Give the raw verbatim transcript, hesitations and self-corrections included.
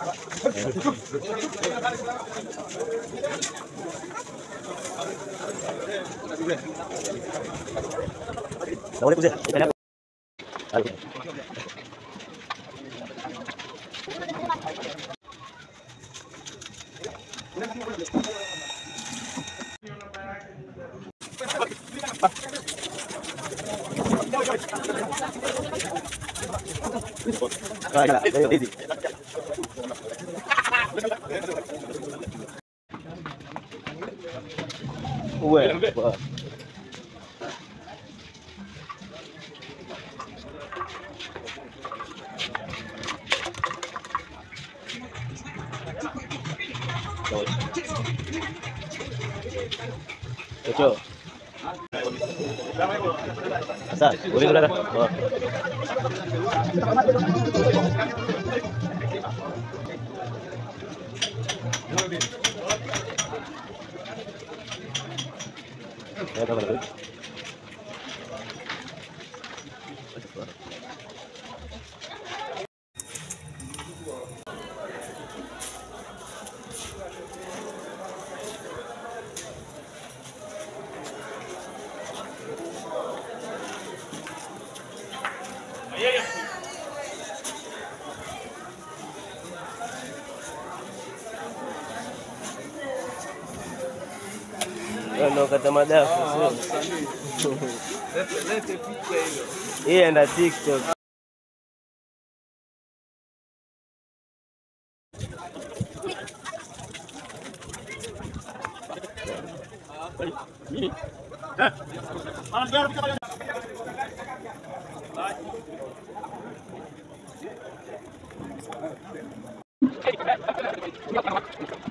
Boleh pusing. Ikan apa? Aduh. Ah, ya, ya, easy. Well, well. Cocok. Asal, boleh sudah dah. Oh. Ya, dah boleh. Ndo kata madafu sio. Lete picha hiyo. Hii enda TikTok. Ah.